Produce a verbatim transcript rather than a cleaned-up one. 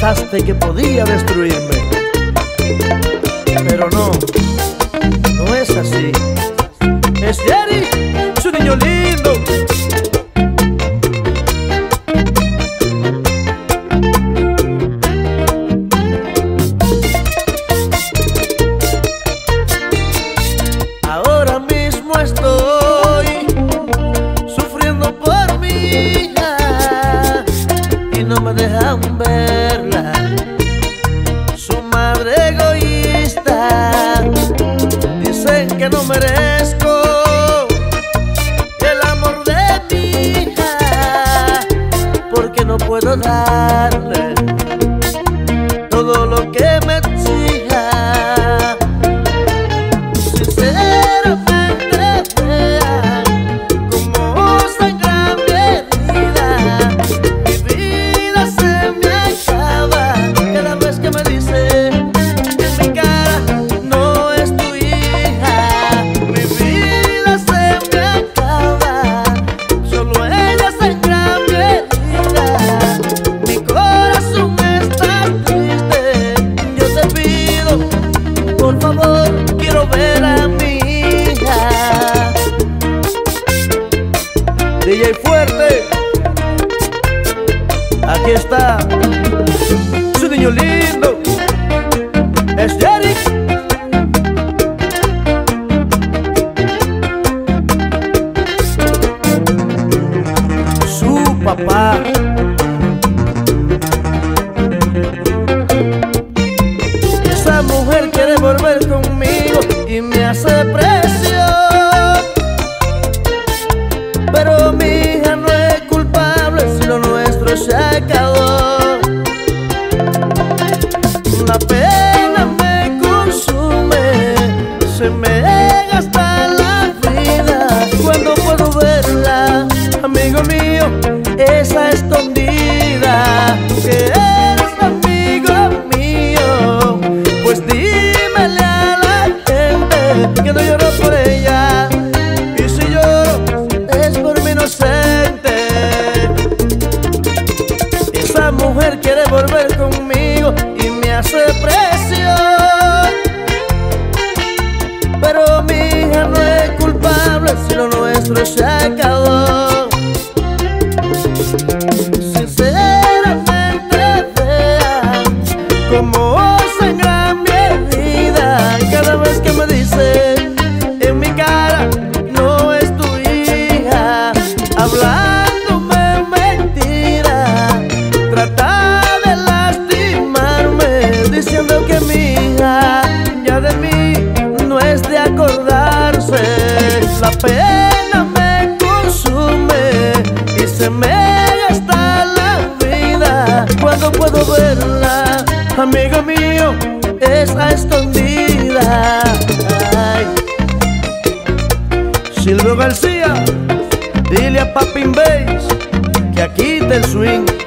pensaste que podía destruirme, pero no, no es así. Es Jerry, su niño lindo. Ahora mismo estoy sufriendo por mi hija y no me dejan verla. Su madre egoísta, dicen que no merezco el amor de mi hija, porque no puedo darle todo lo que me exija. Sinceramente vean cómo sangra mi herida, mi vida se me acaba cada vez que me dice en mi cara no es tu hija. Mi vida se me acaba, solo ella sangra mi herida, mi corazón está triste. Yo te pido, por favor, quiero ver a mi hija. D J Fuerte, aquí está su niño lindo, es Jerry. Su papá. Esa mujer quiere volver conmigo y me hace presión, pero mi hija no es culpable si lo nuestro se acabó. La pena me consume, se me gasta la vida cuando puedo verla, amigo mío, esa escondida que eres amigo mío. Pues dímele a la gente que no lloro por ella, y si lloro es por mi inocente. Esa mujer quiere volver conmigo y me hace presión, pero mi hija no es culpable si lo nuestro se acabó. Sinceramente vean cómo sangra mi herida cada vez que me dice en mi cara no es tu hija, hablándome mentira, trata de lastimarme, diciendo que mi hija ya de mí no es de acordarse. La pena me consume y se me gasta la vida cuando puedo verla, amigo mío, es a escondida. Ay. Silvio García, dile a Papin Bass que aquí está el swing.